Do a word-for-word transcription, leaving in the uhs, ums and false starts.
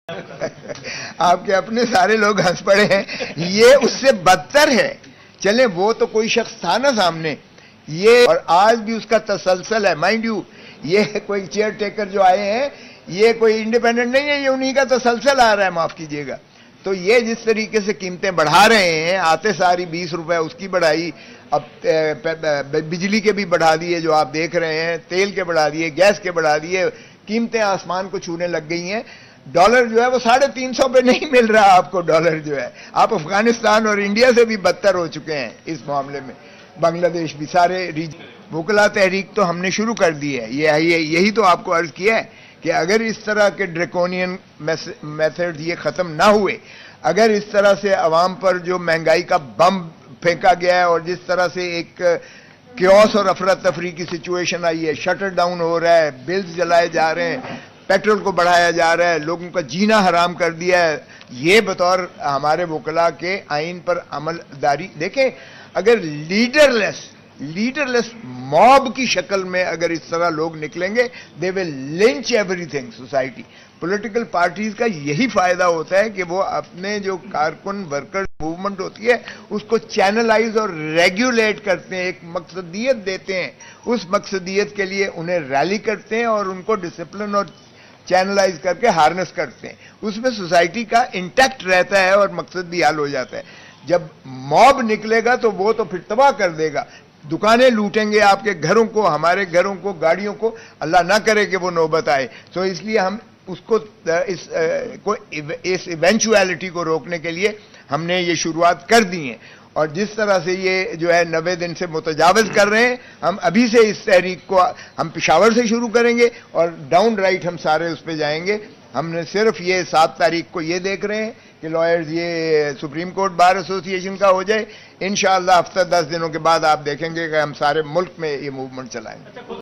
آپ کے اپنے سارے لوگ ہنس پڑے ہیں. یہ اس سے بدتر ہے. چلیں وہ تو کوئی شخص تھا نا سامنے, یہ اور آج بھی اس کا تسلسل ہے. مائنڈ یو یہ کوئی چیئر ٹیکر جو آئے ہیں یہ کوئی انڈیپینڈنٹ نہیں ہے, یہ انہی کا تسلسل آ رہا ہے, معاف کیجئے گا. تو یہ جس طریقے سے قیمتیں بڑھا رہے ہیں, آتے ساری بیس روپے اس کی بڑھائی, اب بجلی کے بھی بڑھا دیے جو آپ دیکھ رہے ہیں, تیل کے بڑھا دیے, گیس کے بڑھا دیے, قیمتیں آسمان کو چھونے لگ گئی ہیں. ڈالر جو ہے وہ ساڑھے تین سو پہ نہیں مل رہا آپ کو. ڈالر جو ہے آپ افغانستان اور انڈیا سے بھی بدتر ہو چکے ہیں اس معاملے میں, بنگلہ دیش بھی, سارے ریجن. وکلا تحریک تو ہم نے شروع کر دی ہے. یہ یہی تو آپ کو عرض کیا ہے کہ اگر اس طرح کے ڈریکونین میتھڈ یہ ختم نہ ہوئے, اگر اس طرح سے عوام پر جو مہنگائی کا بم پھینکا گیا ہے اور جس طرح سے ایک کیوس اور افراتفری کی سچویشن آئی ہے, شٹر ڈاؤن ہو رہا ہے, بلز جلائے جا رہے ہیں, پیٹرول کو بڑھایا جا رہا ہے, لوگوں کا جینا حرام کر دیا ہے, یہ بطور ہمارے وکلاء کے آئین پر عمل داری. دیکھیں اگر leaderless leaderless mob کی شکل میں اگر اس طرح لوگ نکلیں گے, they will lynch everything society. Political parties کا یہی فائدہ ہوتا ہے کہ وہ اپنے جو کارکن ورکر موومنٹ ہوتی ہے اس کو چینلائز اور ریگولیٹ کرتے ہیں, ایک مقصدیت دیتے ہیں, اس مقصدیت کے لیے انہیں ریلی کرتے ہیں اور ان کو ڈسپلن اور چینلائز کر کے ہارنس کرتے ہیں. اس میں سوسائٹی کا انٹیکٹ رہتا ہے اور مقصد بھی حل ہو جاتا ہے. جب موب نکلے گا تو وہ تو پھر تباہ کر دے گا, دکانیں لوٹیں گے, آپ کے گھروں کو, ہمارے گھروں کو, گاڑیوں کو, اللہ نہ کرے کہ وہ نوبت آئے. تو اس لیے ہم اس کو اس کو اس ایونچویلٹی کو روکنے کے لیے ہم نے یہ شروعات کر دی ہیں. اور جس طرح سے یہ جو ہے نوے دن سے متجاوز کر رہے ہیں, ہم ابھی سے اس تحریک کو ہم پشاور سے شروع کریں گے اور ڈاؤن رائٹ ہم سارے اس پہ جائیں گے. ہم نے صرف یہ سات تاریخ کو یہ دیکھ رہے ہیں کہ لائرز یہ سپریم کورٹ بار ایسوسی ایشن کا ہو جائے. انشاءاللہ ہفتہ دس دنوں کے بعد آپ دیکھیں گے کہ ہم سارے ملک میں یہ موومنٹ چلائیں گے.